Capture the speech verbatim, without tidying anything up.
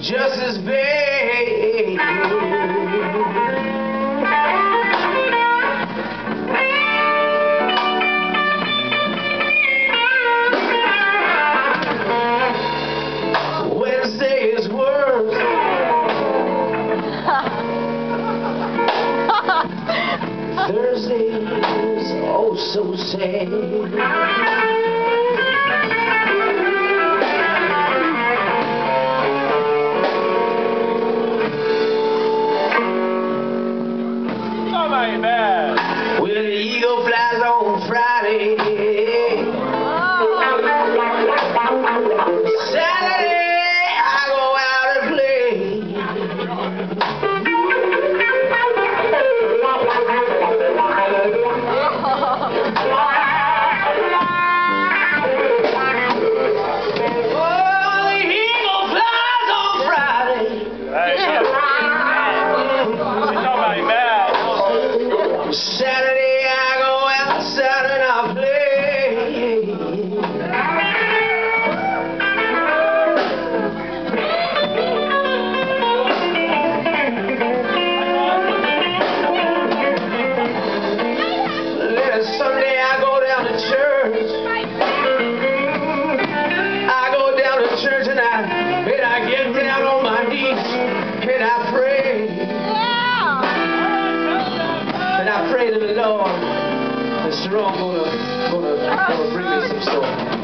just as big. Wednesday is worse. Thursday is oh so sad. Well, the eagle flies on Friday. Saturday, I go out and play. Oh, the eagle flies on Friday. Saturday I go outside and I play. Then Sunday I go down to church. I go down to church and I and I get down on my knees and I pray. And I pray to the Lord that Sharon gonna, gonna, gonna bring me some stuff.